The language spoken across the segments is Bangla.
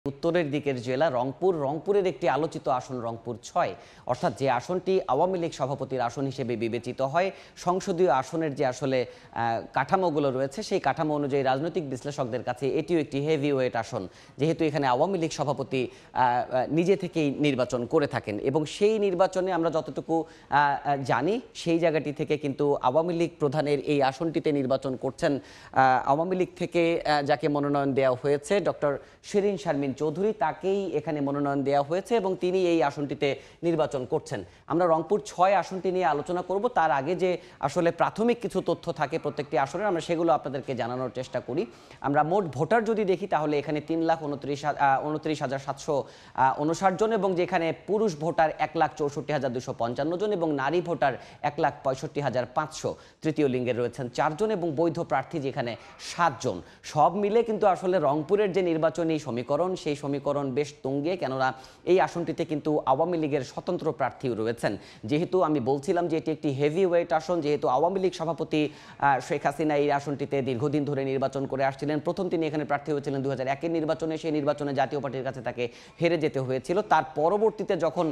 উত্তরের দিকের জেলা রংপুরের একটি আলোচিত আসন রংপুর ৬ অর্থাৎ যে আসনটি আওয়ামী লীগ সভাপতির আসন হিসেবে বিবেচিত হয়। সংসদীয় আসনের যে আসলে কাঠামোগুলো রয়েছে সেই কাঠামো অনুযায়ী রাজনৈতিক বিশ্লেষকদের কাছে এটিও একটি হেভিওয়েট আসন, যেহেতু এখানে আওয়ামী লীগ সভাপতি নিজে থেকেই নির্বাচন করে থাকেন এবং সেই নির্বাচনে আমরা যতটুকু জানি সেই জায়গাটি থেকে কিন্তু আওয়ামী লীগ প্রধানের এই আসনটিতে নির্বাচন করছেন আওয়ামী লীগ থেকে যাকে মনোনয়ন দেওয়া হয়েছে ডক্টর শিরিন শারমিন চৌধুরী, তাকেই এখানে মনোনয়ন দেওয়া হয়েছে এবং তিনি এই আসনটিতে নির্বাচন করছেন। আমরা রংপুর ৬ আসনটি নিয়ে আলোচনা করব, তার আগে যে আসলে প্রাথমিক কিছু তথ্য থাকে প্রত্যেকটি আসনের আমরা সেগুলো আপনাদেরকে জানানোর চেষ্টা করি। আমরা মোট ভোটার যদি দেখি তাহলে এখানে ৩,২৯,৭59 জন এবং যেখানে পুরুষ ভোটার ১,৬৪,২৫৫ জন এবং নারী ভোটার ১,৬৫,৫০০। তৃতীয় লিঙ্গের রয়েছেন ৪ জন এবং বৈধ প্রার্থী যেখানে ৭ জন। সব মিলে কিন্তু আসলে রংপুরের যে নির্বাচনী সমীকরণ সেই সমীকরণ বেশ তুঙ্গে, কেননা এই আসনটিতে কিন্তু আওয়ামী লীগের স্বতন্ত্র প্রার্থীও রয়েছেন। যেহেতু আমি বলছিলাম যে এটি একটি হেভি ওয়েট আসন, যেহেতু আওয়ামী লীগ সভাপতি শেখ হাসিনা এই আসনটিতে দীর্ঘদিন ধরে নির্বাচন করে আসছিলেন। প্রথম তিনি এখানে প্রার্থী হয়েছিলেন ২০০১-এর নির্বাচনে, সেই নির্বাচনে জাতীয় পার্টির কাছে তাকে হেরে যেতে হয়েছিল। তার পরবর্তীতে যখন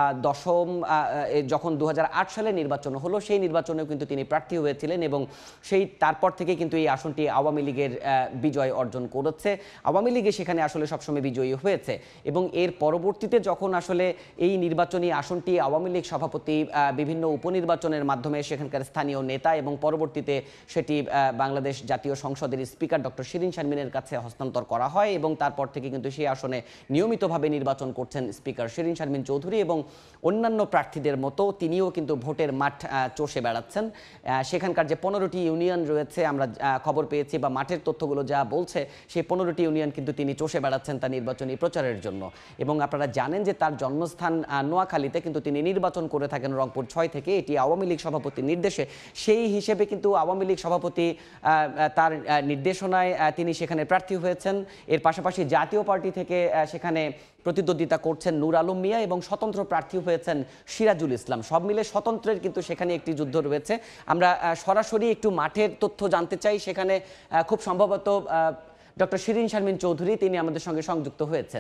২০০৮ সালে নির্বাচন হলো সেই নির্বাচনেও কিন্তু তিনি প্রার্থী হয়েছিলেন এবং সেই তারপর থেকে কিন্তু এই আসনটি আওয়ামী লীগের বিজয় অর্জন করেছে। আওয়ামী লীগে সেখানে আসলে সবসময় বিজয়ী হয়েছে এবং এর পরবর্তীতে যখন আসলে এই নির্বাচনী আসনটি আওয়ামী লীগ সভাপতি বিভিন্ন উপনির্বাচনের মাধ্যমে সেখানকার স্থানীয় নেতা এবং পরবর্তীতে সেটি বাংলাদেশ জাতীয় সংসদের স্পিকার ডক্টর শিরিন শারমিনের কাছে হস্তান্তর করা হয় এবং তারপর থেকে কিন্তু সেই আসনে নিয়মিতভাবে নির্বাচন করছেন স্পিকার শিরিন শারমিন চৌধুরী এবং অন্যান্য প্রার্থীদের মতো তিনিও কিন্তু ভোটের মাঠ চষে বেড়াচ্ছেন। সেখানকার যে 15টি ইউনিয়ন রয়েছে আমরা খবর পেয়েছি বা মাঠের তথ্যগুলো যা বলছে, সেই 15টি ইউনিয়ন কিন্তু তিনি চষে বেড়াচ্ছেন তার নির্বাচনী প্রচারের জন্য। এবং আপনারা জানেন যে তার জন্মস্থান নোয়াখালীতে, কিন্তু তিনি নির্বাচন করে থাকেন রংপুর ৬ থেকে। এটি আওয়ামী লীগ সভাপতির নির্দেশে, সেই হিসেবে কিন্তু আওয়ামী লীগ সভাপতি তার নির্দেশনায় তিনি সেখানে প্রার্থী হয়েছেন। এর পাশাপাশি জাতীয় পার্টি থেকে সেখানে প্রতিদ্বন্দ্বিতা করছেন নূর আলম মিয়া এবং স্বতন্ত্র প্রার্থী হয়েছেন সিরাজুল ইসলাম। সব মিলে স্বতন্ত্রের কিন্তু সেখানে একটি যুদ্ধ রয়েছে। আমরা সরাসরি একটু মাঠের তথ্য জানতে চাই। সেখানে খুব সম্ভবত ডক্টর শিরিন শারমিন চৌধুরী তিনি আমাদের সঙ্গে সংযুক্ত হয়েছেন।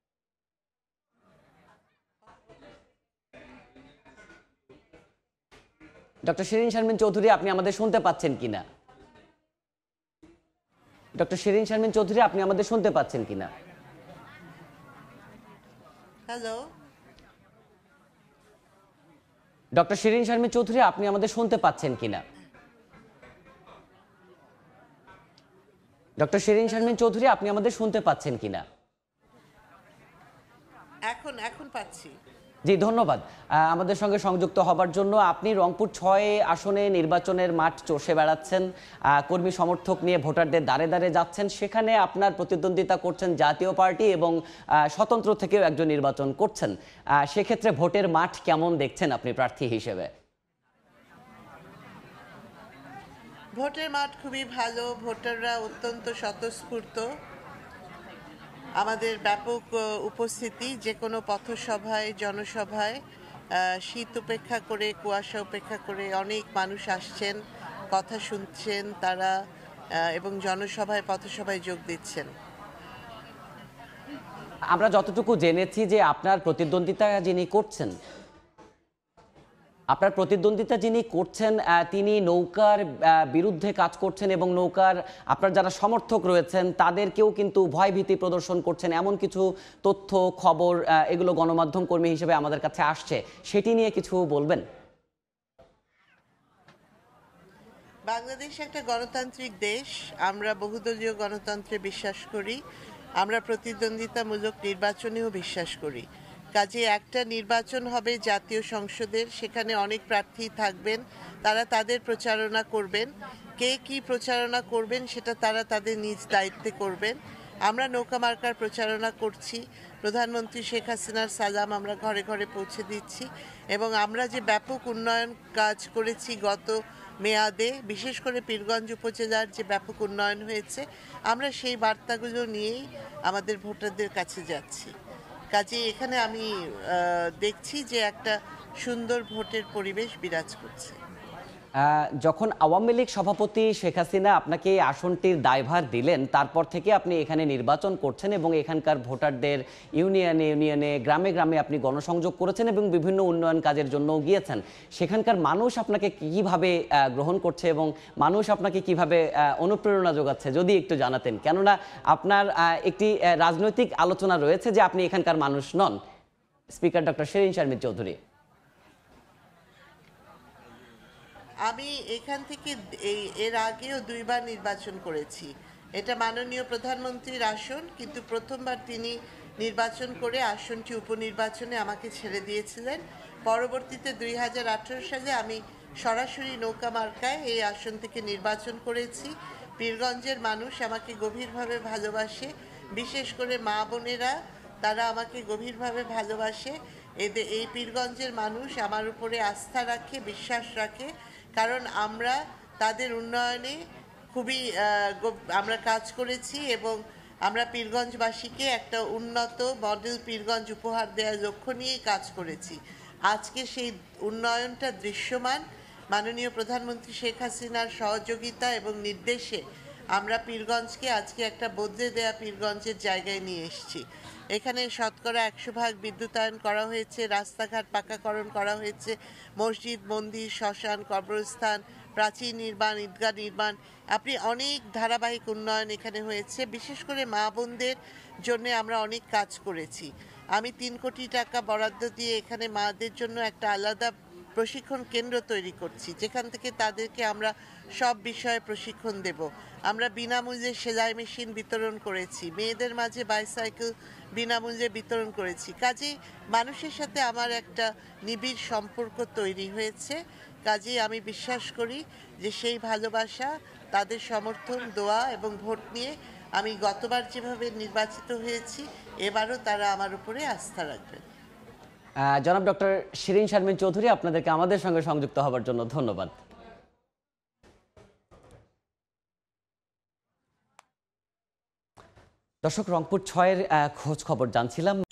ডক্টর শিরিন শারমিন চৌধুরী, আপনি আমাদের শুনতে পাচ্ছেন কিনা? ডক্টর শিরিন শারমিন চৌধুরী, আপনি আমাদের শুনতে পাচ্ছেন কিনা? হ্যালো ডক্টর শিরিন শারমিন চৌধুরী, আপনি আমাদের শুনতে পাচ্ছেন কিনা? ডক্টর শিরিন শারমিন চৌধুরী, আপনি আমাদের শুনতে পাচ্ছেন কিনা? এখন পাচ্ছি। জি, ধন্যবাদ আমাদের সঙ্গে সংযুক্ত হবার জন্য। আপনি রংপুর ৬ আসনে নির্বাচনের মাঠ চষে বেড়াচ্ছেন, কর্মী সমর্থক নিয়ে ভোটারদের দ্বারে দ্বারে যাচ্ছেন। সেখানে আপনার প্রতিদ্বন্দ্বিতা করছেন জাতীয় পার্টি এবং স্বতন্ত্র থেকেও একজন নির্বাচন করছেন। সেক্ষেত্রে ভোটের মাঠ কেমন দেখছেন আপনি প্রার্থী হিসেবে? ভোটের মাঠ খুবই ভালো, ভোটাররা অত্যন্ত স্বতঃস্ফূর্ত। আমাদের ব্যাপক উপস্থিতি যে কোনো পথসভায়, জনসভায়, শীত উপেক্ষা করে, কুয়াশা উপেক্ষা করে অনেক মানুষ আসছেন, কথা শুনছেন তারা এবং জনসভায়, পথসভায় যোগ দিচ্ছেন। আমরা যতটুকু জেনেছি যে আপনার প্রতিদ্বন্দ্বিতা যিনি করছেন তিনি নৌকার বিরুদ্ধে কাজ করছেন এবং নৌকার আপনার যারা সমর্থক রয়েছেন তাদেরকেও কিন্তু ভয়ভীতি প্রদর্শন করছেন, এমন কিছু তথ্য খবর এগুলো গণমাধ্যম কর্মী হিসেবে আমাদের কাছে আসছে। সেটি নিয়ে কিছু বলবেন? বাংলাদেশ একটা গণতান্ত্রিক দেশ, আমরা বহুদলীয় গণতন্ত্রে বিশ্বাস করি, আমরা প্রতিদ্বন্দ্বিতামূলক নির্বাচনেও বিশ্বাস করি। কাজে একটা নির্বাচন হবে জাতীয় সংসদের, সেখানে অনেক প্রার্থী থাকবেন, তারা তাদের প্রচারণা করবেন। কে কি প্রচারণা করবেন সেটা তারা তাদের নিজ দায়িত্বে করবেন। আমরা নৌকা মার্কার প্রচারণা করছি, প্রধানমন্ত্রী শেখ হাসিনার সালাম আমরা ঘরে ঘরে পৌঁছে দিচ্ছি এবং আমরা যে ব্যাপক উন্নয়ন কাজ করেছি গত মেয়াদে, বিশেষ করে পীরগঞ্জ উপজেলার যে ব্যাপক উন্নয়ন হয়েছে, আমরা সেই বার্তাগুলো নিয়েই আমাদের ভোটারদের কাছে যাচ্ছি। কাজে এখানে আমি দেখছি যে একটা সুন্দর ভোটের পরিবেশ বিরাজ করছে। যখন আওয়ামী লীগ সভাপতি শেখ হাসিনা আপনাকে এই আসনটির দায়ভার দিলেন, তারপর থেকে আপনি এখানে নির্বাচন করছেন এবং এখানকার ভোটারদের ইউনিয়নে ইউনিয়নে গ্রামে গ্রামে আপনি গণসংযোগ করেছেন এবং বিভিন্ন উন্নয়ন কাজের জন্যও গিয়েছেন। সেখানকার মানুষ আপনাকে কিভাবে গ্রহণ করছে এবং মানুষ আপনাকে কিভাবে অনুপ্রেরণা যোগাচ্ছে যদি একটু জানাতেন, কেননা আপনার একটি রাজনৈতিক আলোচনা রয়েছে যে আপনি এখানকার মানুষ নন। Speaker doctor Shirin Sharmin Chowdhury. আমি এখান থেকে এর আগেও 2 বার নির্বাচন করেছি। এটা মাননীয় প্রধানমন্ত্রীর আসন, কিন্তু প্রথমবার তিনি নির্বাচন করে আসনটি উপনির্বাচনে আমাকে ছেড়ে দিয়েছিলেন। পরবর্তীতে 2018 সালে আমি সরাসরি নৌকা মার্কায় এই আসন থেকে নির্বাচন করেছি। পীরগঞ্জের মানুষ আমাকে গভীরভাবে ভালোবাসে, বিশেষ করে মা বোনেরা, তারা আমাকে গভীরভাবে ভালোবাসে। এই পীরগঞ্জের মানুষ আমার উপরে আস্থা রাখে, বিশ্বাস রাখে, কারণ আমরা তাদের উন্নয়নে খুবই আমরা কাজ করেছি এবং আমরা পীরগঞ্জবাসীকে একটা উন্নত মডেল পীরগঞ্জ উপহার দেওয়ার লক্ষ্য নিয়েই কাজ করেছি। আজকে সেই উন্নয়নটা দৃশ্যমান। মাননীয় প্রধানমন্ত্রী শেখ হাসিনার সহযোগিতা এবং নির্দেশে আমরা পীরগঞ্জকে আজকে একটা বদলে দেয়া পীরগঞ্জের জায়গায় নিয়ে এসেছি। এখানে শতকরা 100% বিদ্যুতায়ন করা হয়েছে, রাস্তাঘাট পাকাকরণ করা হয়েছে, মসজিদ, মন্দির, শ্মশান, কবরস্থান, প্রাচীর নির্মাণ, ঈদগাহ নির্মাণ, আপনি অনেক ধারাবাহিক উন্নয়ন এখানে হয়েছে। বিশেষ করে মা বোনদের জন্য আমরা অনেক কাজ করেছি। আমি 3 কোটি টাকা বরাদ্দ দিয়ে এখানে মাদের জন্য একটা আলাদা প্রশিক্ষণ কেন্দ্র তৈরি করছি, যেখান থেকে তাদেরকে আমরা সব বিষয়ে প্রশিক্ষণ দেব। আমরা বিনামূল্যে সেলাই মেশিন বিতরণ করেছি, মেয়েদের মাঝে বাইসাইকেল বিনামূল্যে বিতরণ করেছি। কাজেই মানুষের সাথে আমার একটা নিবিড় সম্পর্ক তৈরি হয়েছে। কাজেই আমি বিশ্বাস করি যে সেই ভালোবাসা, তাদের সমর্থন, দোয়া এবং ভোট নিয়ে আমি গতবার যেভাবে নির্বাচিত হয়েছি, এবারও তারা আমার উপরে আস্থা রাখবেন। জনাব ডক্টর শিরিন শারমিন চৌধুরী, আপনাদেরকে আমাদের সঙ্গে সংযুক্ত হওয়ার জন্য ধন্যবাদ। দর্শক, রংপুর 6-এর খোঁজ খবর জানছিলাম।